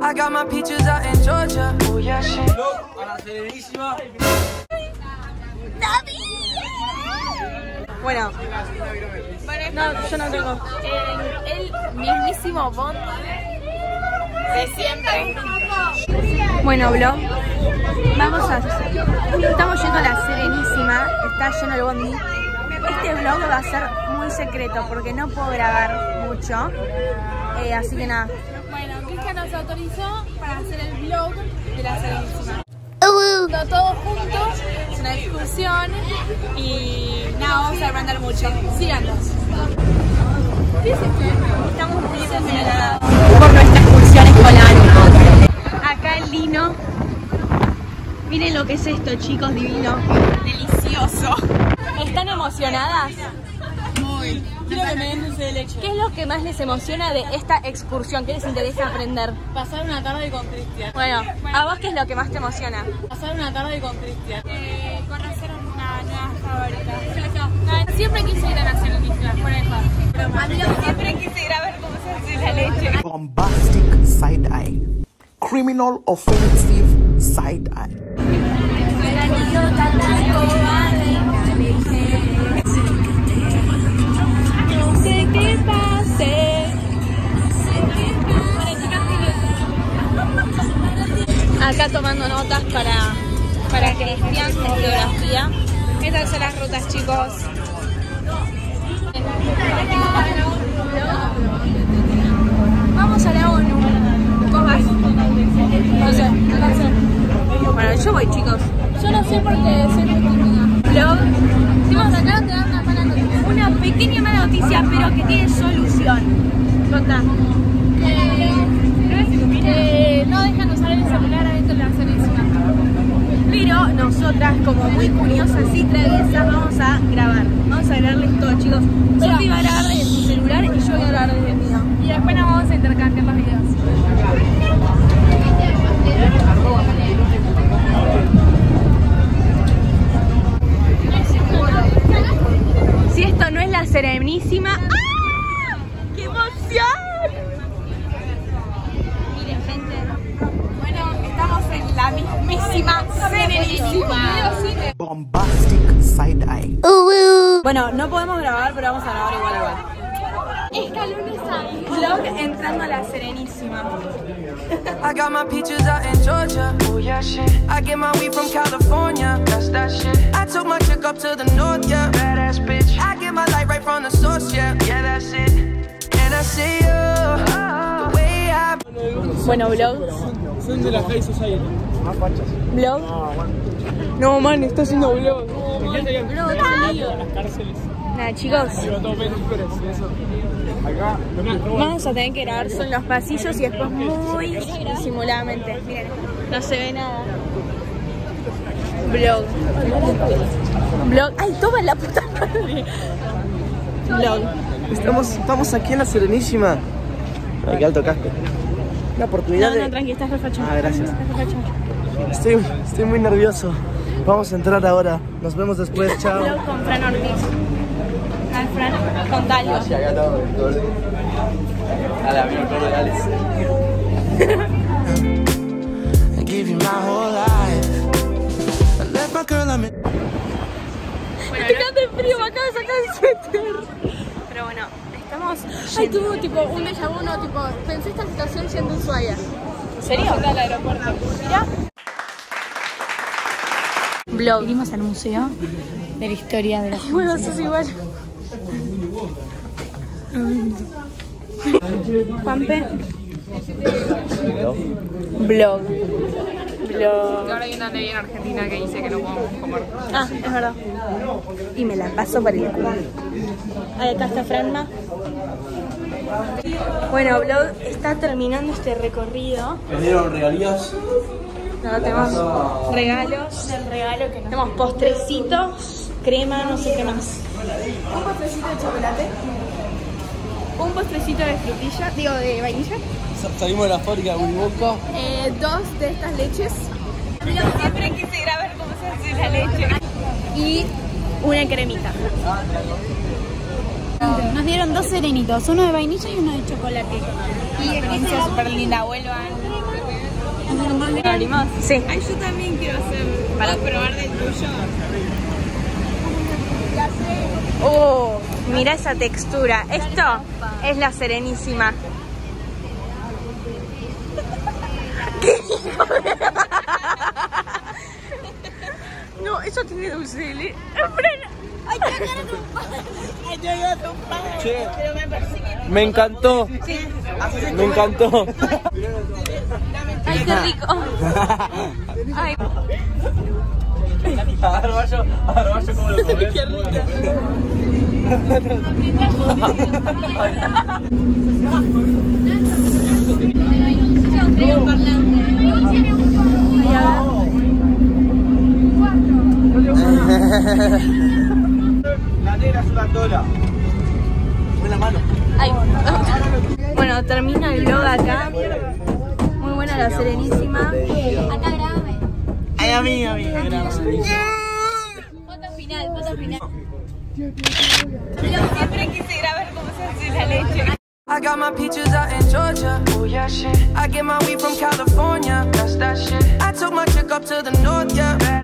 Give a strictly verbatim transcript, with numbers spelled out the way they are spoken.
I got my peaches out in Georgia. Oh yeah, shit. A la Serenísima. Bueno, no, yo no tengo. El, el mismísimo Bond de siempre. Bueno, vlog, vamos a... Estamos yendo a la Serenísima, está lleno el bondi. Este vlog va a ser muy secreto porque no puedo grabar mucho, eh, así que nada. Bueno, Cristian nos autorizó para hacer el vlog de la Serenísima. Uh, Todos juntos, es una excursión y nada, vamos a aprender mucho. Síganos. Estamos muy emocionadas por nuestra excursión escolar. Acá el Lino. Miren lo que es esto, chicos, divino. Delicioso. ¿Están emocionadas? Muy. Quiero que me den dulce de leche. ¿Qué es lo que más les emociona de esta excursión? ¿Qué les interesa aprender? Pasar una tarde con Cristian. Bueno, ¿a vos qué es lo que más te emociona? Pasar una tarde con Cristian. Eh, conocer una nueva favorita. No, siempre quise ir a la Serenísima, por eso. A mí lo que siempre quise ir a ver cómo se hace la leche. Bombastic side eye. Criminal offensive side eye. No sé qué pase. Acá tomando notas para, para Cristian de geografía. Estas son las rutas, chicos. Vamos a la ONU. ¿Vos vas? No sé, no sé. Bueno, yo voy, chicos. Yo no sé porque soy muy tímida. Vlog. Hicimos acá, te dan una mala noticia. Una pequeña mala noticia, pero que tiene solución. Contá. Eh, no dejan usar el celular adentro de la Serenísima. Pero nosotras, como muy curiosas y traviesas, vamos a grabar. Vamos a grabarles todo, chicos. Sofi va a grabar desde su celular y yo voy a grabar desde el mío. Y después nos vamos a intercambiar los videos. Si esto no es la Serenísima... ¡Ah! ¡Qué emoción! Miren, gente. Bueno, estamos en la mismísima Serenísima. Bombastic side eye. Bueno, no podemos grabar, pero vamos a grabar igual igual. Escalones ahí. Vlog entrando a la Serenísima. I got my peaches out in Georgia. Oh yeah, shit. I get my weed from California. That's that shit. I took my chick up to the north, yeah. Badass bitch. I get my light right from the source, yeah. Yeah, that's it. And I see you oh, the way I. Bueno, vlog. Son de la High Society. Más fachas. Vlog. No, man, está haciendo vlog. ¿Qué te habían visto en las cárceles? Nada, chicos. Digo, todo películas y eso. Acá, Vamos a tener que grabar son los pasillos y después muy disimuladamente. Miren, no se ve nada. Vlog. Vlog. ¡Ay, toma la puta madre! Vlog. Estamos, estamos aquí en la Serenísima. Ay, qué alto casco. La oportunidad No, de... no, tranqui, estás refachado. Ah, gracias. Estás refachado. Estoy, estoy muy nervioso. Vamos a entrar ahora. Nos vemos después. Chao. Vlog con Fran Ortiz. Ah, Fran, con Talio. acá estamos en todo. Dale, amigo, el coro de Alex. I give you my whole life. I left my girl, I'm in. Estoy quedando de frío, me acabo de sacar el suéter. Pero bueno, estamos... Ay, tuvo tipo un déjà vu, no, tipo, pensé esta situación siendo Ushuaia. ¿En serio? Acá al aeropuerto. Mira. Vlog. Vinimos al museo de la historia de la Ay, bueno, sos igual. Juanpe. Vlog. Vlog. Ahora hay una ley en Argentina que dice que no podemos comer. Ah, es verdad. Y me la paso por el culo. Ahí acá está Franma. Bueno, Vlog está terminando este recorrido. ¿Me dieron regalías? No, tenemos regalos. El regalo que no. Tenemos postrecitos, crema, no sé qué más. Un postrecito de chocolate. Un postrecito de frutilla, digo de vainilla. Salimos de la fábrica de Willy Eh, dos de estas leches. Yo siempre quise ir a ver cómo se hace la leche. Y una cremita. Nos dieron dos serenitos, uno de vainilla y uno de chocolate. Y experiencia súper linda, vuelvan. ¿Abrimos? Sí. Ay, yo también quiero hacer. Para probar del tuyo. Oh, mira esa textura. Esto es la Serenísima. No, eso tiene dulce de leche. Ay, te agarro tu padre. Ay, te agarro tu padre. Che. Pero me persigue. Me encantó. Sí. Me encantó. Ay, qué rico. Ay. Arroyo, arroyo como lo comes. Qué rico. La negra es una tola. Buena mano. Ay. Bueno, termina el vlog acá. Muy buena la Serenísima. Acá grábame. Ay, a mí, a mí. Foto final, foto final. Yo siempre quise grabar cómo se hace la leche. I got my peaches out in Georgia. Oh yeah, shit. I get my weed from California. That's that shit. I took my chick up to the north, yeah.